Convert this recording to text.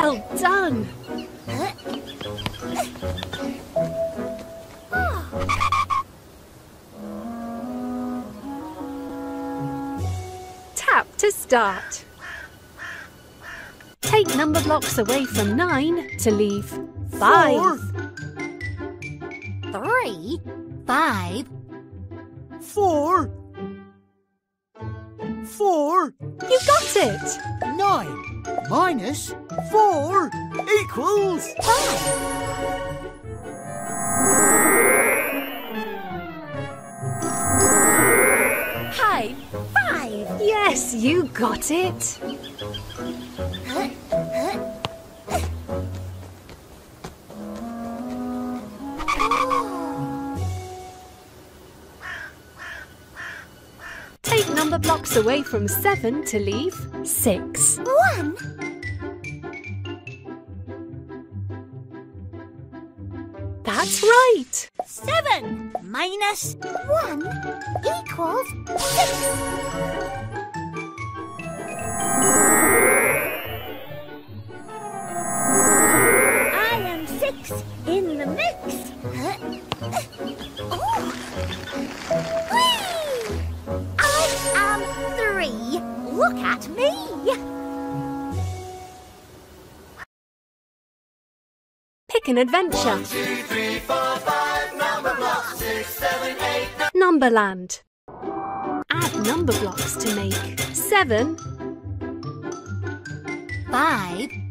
Well done! Tap to start. Take number blocks away from 9 to leave 5. 3, 5, 4. 4. You got it! 9 minus 4 equals 5. High 5! Yes, you got it! Take number blocks away from 7 to leave 6. 1. That's right! 7 minus 1 equals 6. I am 6 in the mix. Oh. Whee! I am 3. Look at me. Pick an adventure. 1, 2, 3, 4, 5. Numberblocks. 6, 7, 8, 9. Numberland. Add number blocks to make 7, 5,